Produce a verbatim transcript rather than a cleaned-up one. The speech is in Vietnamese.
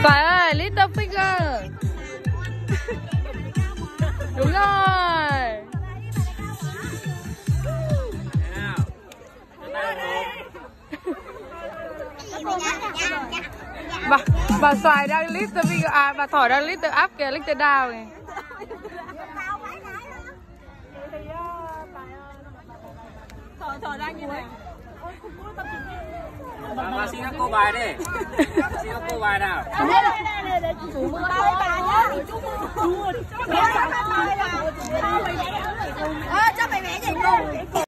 Phải ơi, Little Finger. Đúng rồi. Bà, bà xoài đang Little Finger, à bà thỏ đang Little Up kìa, Little Down kìa. Thỏ thỏ đang như này. Bà, bà xin các cô bài đi. Xin các cô bài nào. Đây đây đây đây đây chú mưa tay bà nhá. Chú mưa. Chú mưa. Cho mày vẽ. Ờ cho mày vẽ vậy cô.